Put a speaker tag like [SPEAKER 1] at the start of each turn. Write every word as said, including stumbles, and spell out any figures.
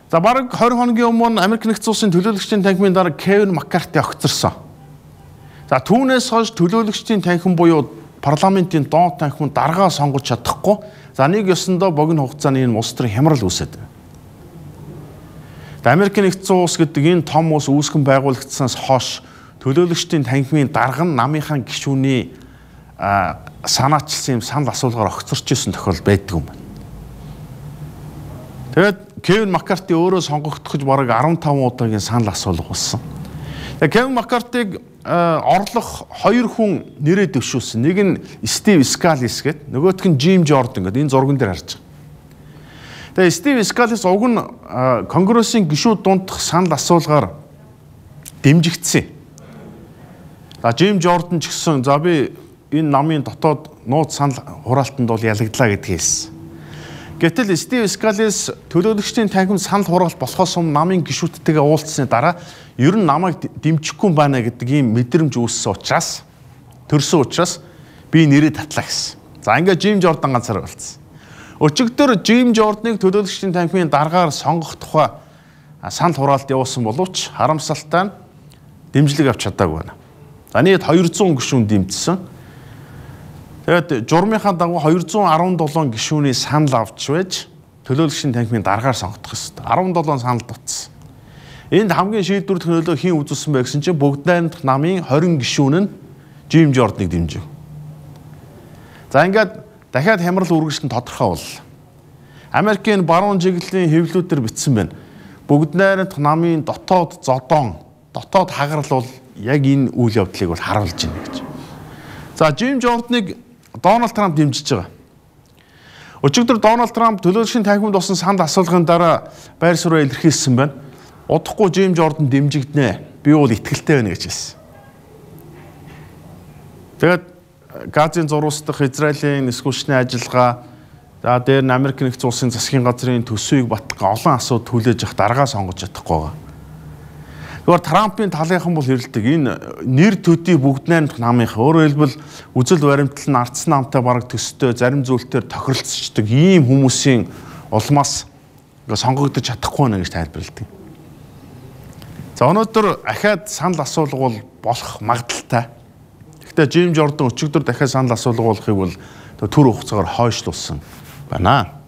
[SPEAKER 1] За бараг twenty хоногийн өмнө Америк нэгдсэн улсын төлөөлөгчдийн танхимын дарга Кевин Маккарти огцорсон. За түүнээс хойш төлөөлөгчдийн танхим буюу парламентын доод танхимын даргаа сонгож чадахгүй. За нэг ёсондоо богино хугацааны энэ улс төрийн хямрал үүсэт. Америк нэгдсэн улс гэдэг энэ том улс үүсгэн байгуулагдсанаас хойш төлөөлөгчдийн танхимын дарга нь намынхаа гишүүний санаачилсан юм санал асуулгаар огцорч ирсэн тохиолдол байдаг юм байна. Тэгээд Кевин Маккарти өөрөө сонгогдоход бараг fifteen удаагийн санал асуулга болсон. Тэгээд Кевин Маккартиг орлох хоёр хүн нэрээ дэвшүүлсэн. Нэг нь Стив Скалис гэдэг, нөгөөх нь Жим Жордан гэдэг энэ зурган дээр харж байгаа. Тэгээд Стив Скалис уг нь Конгрессийн гишүүд дундх санал асуулгаар дэмжигдсэн. За Жим Жордан ч гэсэн за би энэ намын дотоод нууц санал хураалтанд бол ялагдлаа гэдгийг хэлсэн. Гэтэл Стив Скалис төлөөлөгчдийн танхимд санал хураалт болохоос өмнө намын гишүүдтэйгээ уулзсны дараа ер нь намайг дэмжихгүй байна гэдэг ийм мэдрэмж үүссэн учраас төрсөн учраас би нэрээ татлаа гэсэн. За ингээд Жим Жордан ганцаар болцсон. Өчигдөр Жим Жорданыг төлөөлөгчдийн танхимын даргаар сонгох тухай санал хураалт явуулсан боловч харамсалтай нь дэмжлэг авч чадаагүй байна. За нийт two hundred гишүүн дэмжсэн. Тэгээд журмынхаа дагуу two hundred seventeen гишүүний санал авч байж төлөөлөгчдийн танхимын даргаар сонгох ёстой. seventeen санал дутсан. Энд хамгийн шийдвэрлэх нөлөө хэн үзүүлсэн бэ гэсэн чинь бүгд найрамдах намын twenty гишүүн нь Жим Жорданыг дэмжив. За ингээд дахиад хямрал үргэлжлэн тодорхой боллоо. Америкийн баруун чиглэлийн хэвлэлүүдээр бичсэн байна. Бүгд найрамдах намын дотоод зодон, дотоод хагарал бол яг энэ үйл явдлыг бол харуулж байна гэж. За Жим Жорданыг Дональд Трамп дэмжиж байгаа. Өчигдөр Дональд Трамп төлөөлөгчдийн танхимд болсон санал асуулгын дараа байр суурь илэрхийлсэн байна. Удахгүй Жим Жордан дэмжигднэ. Би бол итгэлтэй байна гэж хэлсэн. Тэгээд Газын зурвалдах Израилийн нисгүүлчний ажиллагаа, за дээр нь Америк нэгдсэн улсын засгийн газрын төсвийг батлах олон асуудал хүлээж авах даргаа сонгож чадахгүй байгаа. Тэгвэл Трампын талынхан бол хэрэлдэг. Энэ нэр төдий бүгд найрамдах намынхаа өөрөөр хэлбэл үзэл баримтлал нь ардсан намтай бараг төстэй зарим зүйлээр тохиролцдог ийм хүмүүсийн улмаас сонгогдож чадахгүй нэ гэж тайлбарладаг. За өнөөдөр ахаад санал асуулга бол болох магадaltaй. Гэхдээ Жим Жордан өчигдөр дахиад санал асуулга болохыг бол төр хугацаагаар хойшлуулсан байна.